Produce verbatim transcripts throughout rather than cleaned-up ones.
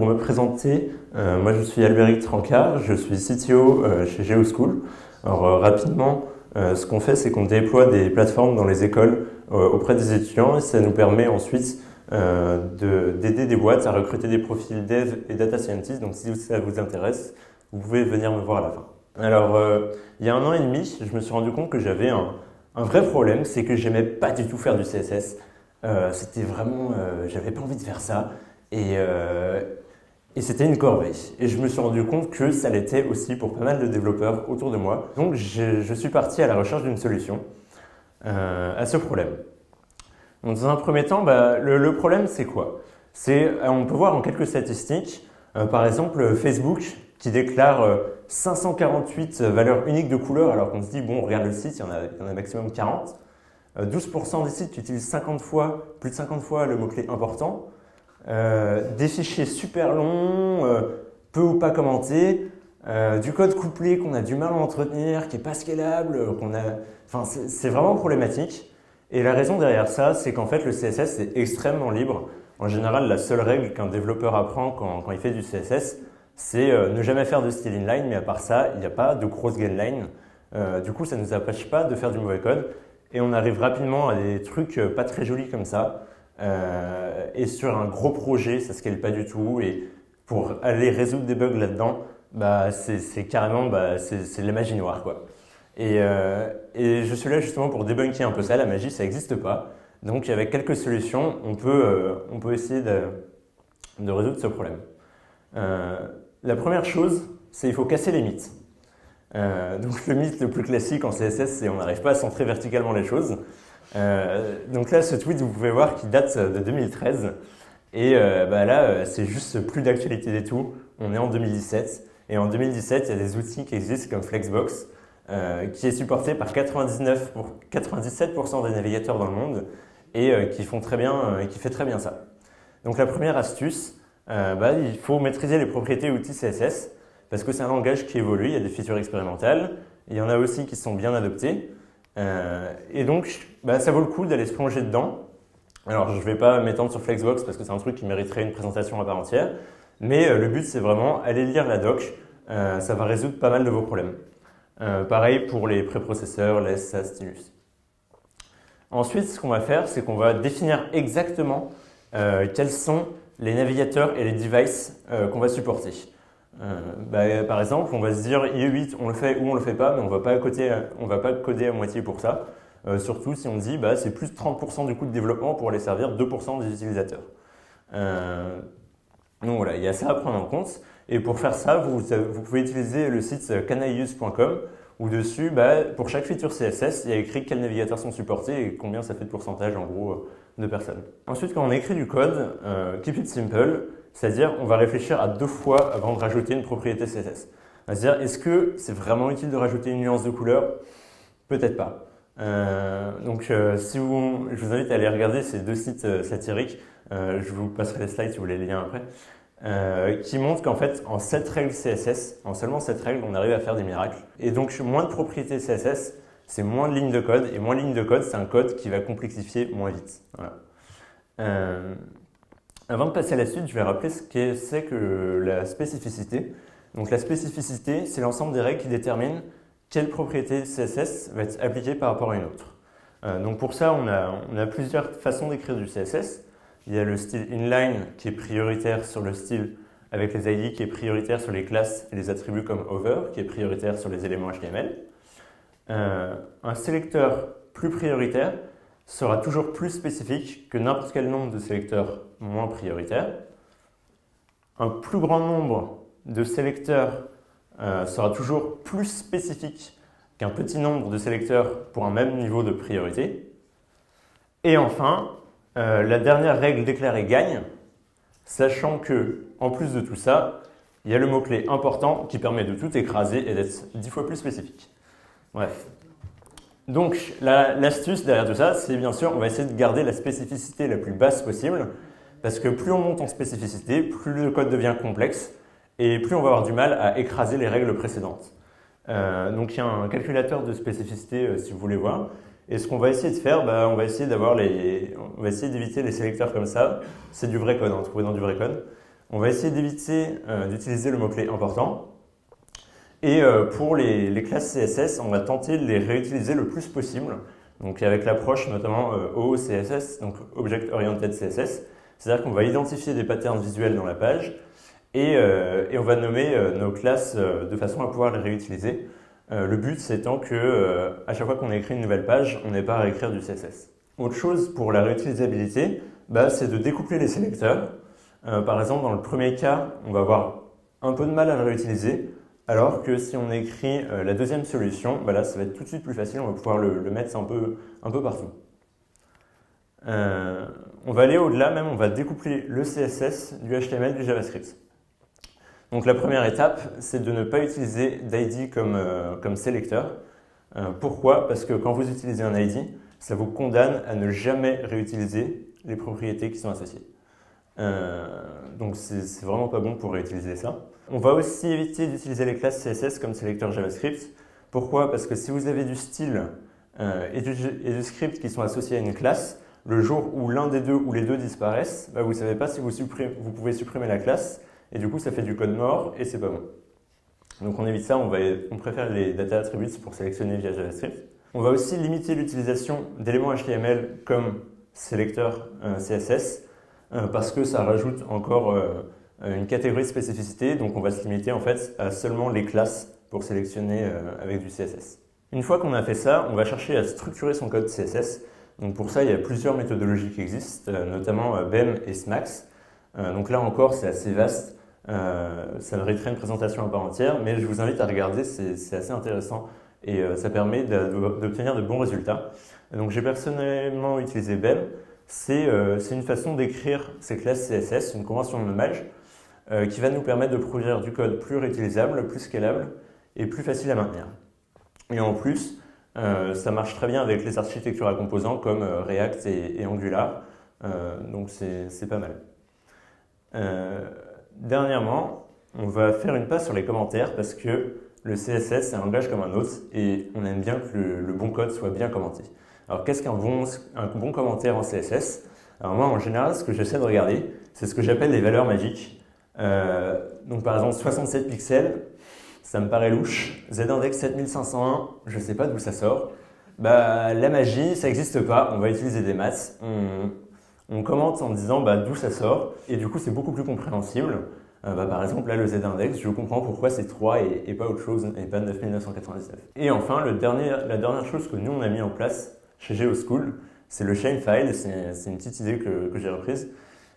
pour me présenter, euh, moi je suis Albéric Trancard, je suis C T O euh, chez GeoSchool. Alors euh, rapidement, euh, ce qu'on fait, c'est qu'on déploie des plateformes dans les écoles euh, auprès des étudiants et ça nous permet ensuite euh, d'aider des boîtes à recruter des profils dev et data scientist. Donc si ça vous intéresse, vous pouvez venir me voir à la fin. Alors euh, il y a un an et demi, je me suis rendu compte que j'avais un, un vrai problème, c'est que j'aimais pas du tout faire du C S S. Euh, c'était vraiment, euh, j'avais pas envie de faire ça. Et, euh, et c'était une corvée. Et je me suis rendu compte que ça l'était aussi pour pas mal de développeurs autour de moi. Donc je, je suis parti à la recherche d'une solution euh, à ce problème. Donc, dans un premier temps, bah, le, le problème c'est quoi? C'est, on peut voir en quelques statistiques, euh, par exemple Facebook qui déclare euh, cinq cent quarante-huit valeurs uniques de couleurs, alors qu'on se dit, bon, on regarde le site, il y en a, il y en a maximum quarante. Euh, douze pour cent des sites utilisent cinquante fois, plus de cinquante fois le mot-clé important. Euh, des fichiers super longs, euh, peu ou pas commentés, euh, du code couplé qu'on a du mal à entretenir, qui n'est pas scalable, qu'on a... Enfin, c'est vraiment problématique. Et la raison derrière ça, c'est qu'en fait, le C S S est extrêmement libre. En général, la seule règle qu'un développeur apprend quand, quand il fait du C S S, c'est euh, ne jamais faire de style inline, mais à part ça, il n'y a pas de grosse gainline. Euh, du coup, ça ne nous empêche pas de faire du mauvais code. Et on arrive rapidement à des trucs pas très jolis comme ça. Euh, et sur un gros projet, ça ne scale pas du tout. Et pour aller résoudre des bugs là-dedans, bah, c'est carrément bah, c'est de la magie noire, quoi. Et, euh, et je suis là justement pour débunker un peu ça. La magie, ça n'existe pas. Donc avec quelques solutions, on peut, euh, on peut essayer de, de résoudre ce problème. Euh, la première chose, c'est qu'il faut casser les mythes. Euh, donc le mythe le plus classique en C S S, c'est on n'arrive pas à centrer verticalement les choses. Euh, donc là, ce tweet, vous pouvez voir qu'il date de deux mille treize. Et euh, bah là, c'est juste plus d'actualité du tout. On est en deux mille dix-sept. Et en deux mille dix-sept, il y a des outils qui existent comme Flexbox, euh, qui est supporté par quatre-vingt-dix-neuf pour quatre-vingt-dix-sept pour cent des navigateurs dans le monde et euh, qui, font très bien, euh, qui fait très bien ça. Donc la première astuce, euh, bah, il faut maîtriser les propriétés outils C S S parce que c'est un langage qui évolue, il y a des features expérimentales, il y en a aussi qui sont bien adoptées. Euh, et donc, bah, ça vaut le coup d'aller se plonger dedans. Alors, je ne vais pas m'étendre sur Flexbox parce que c'est un truc qui mériterait une présentation à part entière. Mais euh, le but, c'est vraiment aller lire la doc. Euh, ça va résoudre pas mal de vos problèmes. Euh, pareil pour les préprocesseurs, les S A S, Linux. Ensuite, ce qu'on va faire, c'est qu'on va définir exactement euh, quels sont les navigateurs et les devices euh, qu'on va supporter. Euh, bah, par exemple, on va se dire I E huit, on le fait ou on le fait pas, mais on va pas coder, on va pas coder à moitié pour ça. Euh, surtout si on dit bah, c'est plus de trente pour cent du coût de développement pour aller servir deux pour cent des utilisateurs. Euh, donc voilà, il y a ça à prendre en compte. Et pour faire ça, vous, vous pouvez utiliser le site can I use point com où dessus, bah, pour chaque feature C S S, il y a écrit quels navigateurs sont supportés et combien ça fait de pourcentage en gros de personnes. Ensuite, quand on écrit du code, euh, keep it simple. C'est-à-dire, on va réfléchir à deux fois avant de rajouter une propriété C S S. C'est-à-dire, est-ce que c'est vraiment utile de rajouter une nuance de couleur? Peut-être pas. Euh, donc, euh, si vous, je vous invite à aller regarder ces deux sites euh, satiriques. Euh, je vous passerai les slides si vous voulez les liens après. Euh, qui montrent qu'en fait, en sept règles C S S, en seulement sept règles, on arrive à faire des miracles. Et donc, moins de propriétés C S S, c'est moins de lignes de code. Et moins de lignes de code, c'est un code qui va complexifier moins vite. Voilà. Euh, Avant de passer à la suite, je vais rappeler ce que c'est que la spécificité. Donc la spécificité, c'est l'ensemble des règles qui déterminent quelle propriété C S S va être appliquée par rapport à une autre. Euh, donc pour ça, on a, on a plusieurs façons d'écrire du C S S. Il y a le style inline qui est prioritaire sur le style avec les I D qui est prioritaire sur les classes et les attributs comme over, qui est prioritaire sur les éléments H T M L. Euh, un sélecteur plus prioritaire sera toujours plus spécifique que n'importe quel nombre de sélecteurs moins prioritaires. Un plus grand nombre de sélecteurs euh, sera toujours plus spécifique qu'un petit nombre de sélecteurs pour un même niveau de priorité. Et enfin, euh, la dernière règle déclarée gagne, sachant que, en plus de tout ça, il y a le mot-clé important qui permet de tout écraser et d'être dix fois plus spécifique. Bref. Donc, l'astuce derrière tout ça, c'est bien sûr, on va essayer de garder la spécificité la plus basse possible, parce que plus on monte en spécificité, plus le code devient complexe, et plus on va avoir du mal à écraser les règles précédentes. Euh, donc, il y a un calculateur de spécificité, euh, si vous voulez voir, et ce qu'on va essayer de faire, bah, on va essayer d'avoir les, on va essayer d'éviter les sélecteurs comme ça. C'est du vrai code, hein, trouvé dans du vrai code. On va essayer d'éviter euh, d'utiliser le mot-clé important. Et euh, pour les, les classes C S S, on va tenter de les réutiliser le plus possible. Donc avec l'approche notamment euh, O O C S S, donc Object Oriented C S S. C'est-à-dire qu'on va identifier des patterns visuels dans la page et, euh, et on va nommer euh, nos classes euh, de façon à pouvoir les réutiliser. Euh, le but étant que euh, à chaque fois qu'on écrit une nouvelle page, on n'ait pas à réécrire du C S S. Autre chose pour la réutilisabilité, bah, c'est de découpler les sélecteurs. Euh, par exemple, dans le premier cas, on va avoir un peu de mal à le réutiliser, alors que si on écrit euh, la deuxième solution, bah là, ça va être tout de suite plus facile, on va pouvoir le, le mettre un peu, un peu partout. Euh, on va aller au-delà même, on va découpler le C S S du H T M L du JavaScript. Donc la première étape, c'est de ne pas utiliser d'I D comme, euh, comme sélecteur. Euh, pourquoi? Parce que quand vous utilisez un I D, ça vous condamne à ne jamais réutiliser les propriétés qui sont associées. Euh, donc c'est vraiment pas bon pour réutiliser ça. On va aussi éviter d'utiliser les classes C S S comme sélecteur JavaScript. Pourquoi? Parce que si vous avez du style euh, et, du, et du script qui sont associés à une classe, le jour où l'un des deux ou les deux disparaissent, bah vous ne savez pas si vous, vous pouvez supprimer la classe et du coup ça fait du code mort et c'est pas bon. Donc on évite ça, on, va, on préfère les data attributes pour sélectionner via JavaScript. On va aussi limiter l'utilisation d'éléments H T M L comme sélecteur euh, C S S euh, parce que ça rajoute encore euh, une catégorie de spécificité, donc on va se limiter en fait à seulement les classes pour sélectionner euh, avec du C S S. Une fois qu'on a fait ça, on va chercher à structurer son code C S S. Donc pour ça, il y a plusieurs méthodologies qui existent, euh, notamment euh, B E M et Smax. Euh, donc là encore, c'est assez vaste. Euh, ça mériterait une présentation à part entière, mais je vous invite à regarder, c'est assez intéressant et euh, ça permet d'obtenir de, de bons résultats. Donc j'ai personnellement utilisé B E M. C'est euh, une façon d'écrire ces classes C S S, une convention de nommage, euh, qui va nous permettre de produire du code plus réutilisable, plus scalable et plus facile à maintenir. Et en plus, euh, ça marche très bien avec les architectures à composants comme euh, React et, et Angular, euh, donc c'est pas mal. Euh, dernièrement, on va faire une passe sur les commentaires parce que le C S S c'est un langage comme un autre et on aime bien que le, le bon code soit bien commenté. Alors qu'est-ce qu'un bon, un bon commentaire en C S S? Alors moi en général ce que j'essaie de regarder c'est ce que j'appelle les valeurs magiques. Euh, donc par exemple soixante-sept pixels, ça me paraît louche. Z-index sept mille cinq cent un, je ne sais pas d'où ça sort. Bah, la magie, ça n'existe pas, on va utiliser des maths. On, on commente en disant bah, d'où ça sort, et du coup c'est beaucoup plus compréhensible. Euh, bah, par exemple, là le Z-index, je comprends pourquoi c'est trois et, et pas autre chose, et pas neuf mille neuf cent quatre-vingt-dix-neuf. Et enfin, le dernier, la dernière chose que nous on a mis en place chez GeoSchool, c'est le shapefile, c'est une petite idée que, que j'ai reprise.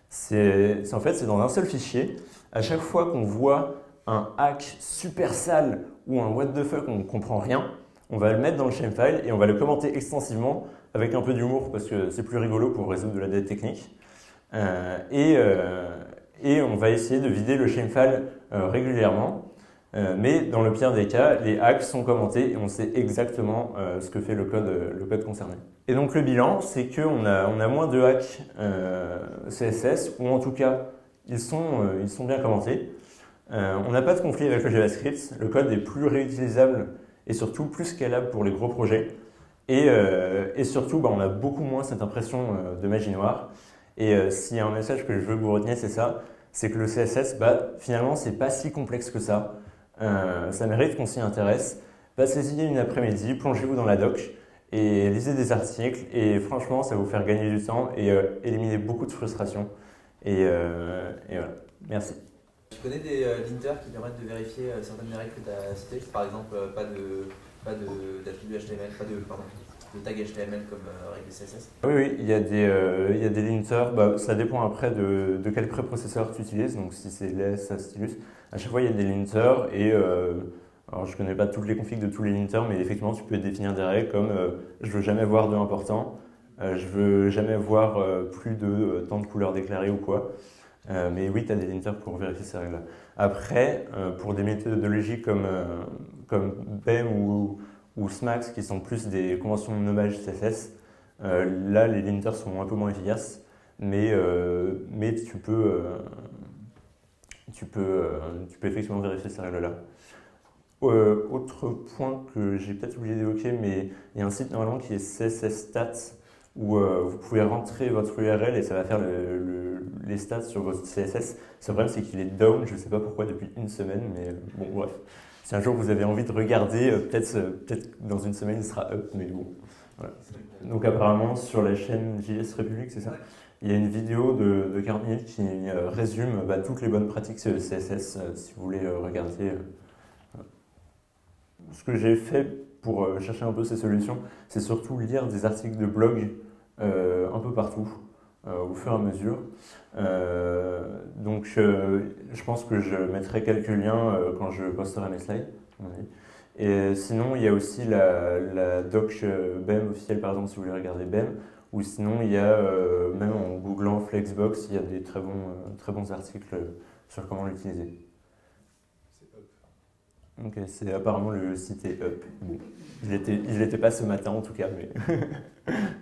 C'est en fait, c'est dans un seul fichier. À chaque fois qu'on voit un hack super sale ou un what the fuck, on ne comprend rien, on va le mettre dans le shapefile et on va le commenter extensivement avec un peu d'humour parce que c'est plus rigolo pour résoudre de la dette technique. Euh, et, euh, et on va essayer de vider le shapefile euh, régulièrement. Euh, mais dans le pire des cas, les hacks sont commentés et on sait exactement euh, ce que fait le code, le code concerné. Et donc le bilan, c'est qu'on a, on a moins de hacks euh, C S S, ou en tout cas, ils sont, euh, ils sont bien commentés. Euh, on n'a pas de conflit avec le JavaScript, le code est plus réutilisable et surtout plus scalable pour les gros projets. Et, euh, et surtout, bah, on a beaucoup moins cette impression euh, de magie noire. Et euh, s'il y a un message que je veux que vous reteniez, c'est ça, c'est que le C S S, bah, finalement, c'est pas si complexe que ça. Euh, ça mérite qu'on s'y intéresse. Passez-y une après-midi, plongez-vous dans la doc et lisez des articles. Et franchement, ça va vous faire gagner du temps et euh, éliminer beaucoup de frustration. Et, euh, et voilà. Merci. Tu connais des euh, linters qui permettent de vérifier euh, certaines des règles que tu as citées? Par exemple, euh, pas de pas d'attribut H T M L, pas de, pardon, de tag H T M L comme euh, règle C S S? Oui, oui, il y a des, euh, il y a des linters. Bah, ça dépend après de, de quel préprocesseur tu utilises. Donc si c'est L E S, Stylus, à chaque fois il y a des linters. Et euh, alors je ne connais pas toutes les configs de tous les linters, mais effectivement tu peux définir des règles comme euh, je veux jamais voir de important, euh, je veux jamais voir euh, plus de euh, tant de couleurs déclarées ou quoi. Euh, mais oui, tu as des linters pour vérifier ces règles-là. Après, euh, pour des méthodologies comme, euh, comme B E M ou, ou Smax, qui sont plus des conventions de nommage C S S, euh, là, les linters sont un peu moins efficaces, mais, euh, mais tu, peux, euh, tu, peux, euh, tu peux effectivement vérifier ces règles-là. Euh, autre point que j'ai peut-être oublié d'évoquer, mais il y a un site normalement qui est C S S Stats, où euh, vous pouvez rentrer votre U R L et ça va faire le, le, les stats sur votre C S S. Le problème, c'est qu'il est down, je ne sais pas pourquoi, depuis une semaine, mais euh, bon, bref. Si un jour vous avez envie de regarder, euh, peut-être euh, peut-être dans une semaine il sera up, mais bon. Voilà. Donc apparemment, sur la chaîne J S République, c'est ça ? Il y a une vidéo de, de quarante minutes qui euh, résume bah, toutes les bonnes pratiques C S S, euh, si vous voulez euh, regarder. Euh, Ce que j'ai fait pour euh, chercher un peu ces solutions, c'est surtout lire des articles de blog euh, un peu partout, euh, au fur et à mesure. Euh, donc euh, je pense que je mettrai quelques liens euh, quand je posterai mes slides. Et sinon, il y a aussi la, la doc B E M officielle, par exemple, si vous voulez regarder B E M. Ou sinon, il y a, euh, même en googlant Flexbox, il y a des très bons, euh, très bons articles sur comment l'utiliser. C'est Up. Ok, c'est apparemment le site est Up. Bon, je l'étais pas ce matin en tout cas, mais